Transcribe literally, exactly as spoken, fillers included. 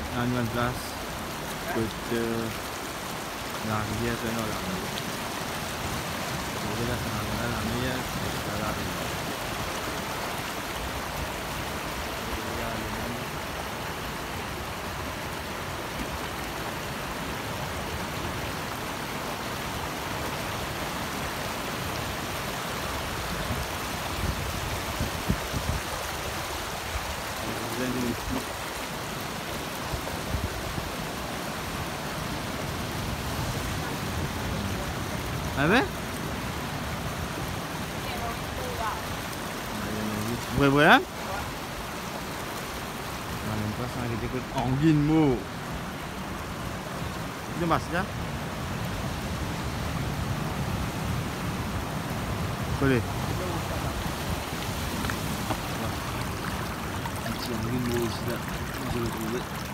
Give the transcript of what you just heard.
dans une place côté la rivière de Nord. Vous là c'est la mer, c'est la rivière. Ah ouais? Ouais, voilà. On même pas ça qui écoute anguille mot. Il passe là. Collé. Un petit anguille mot ici là. Je vais le trouver.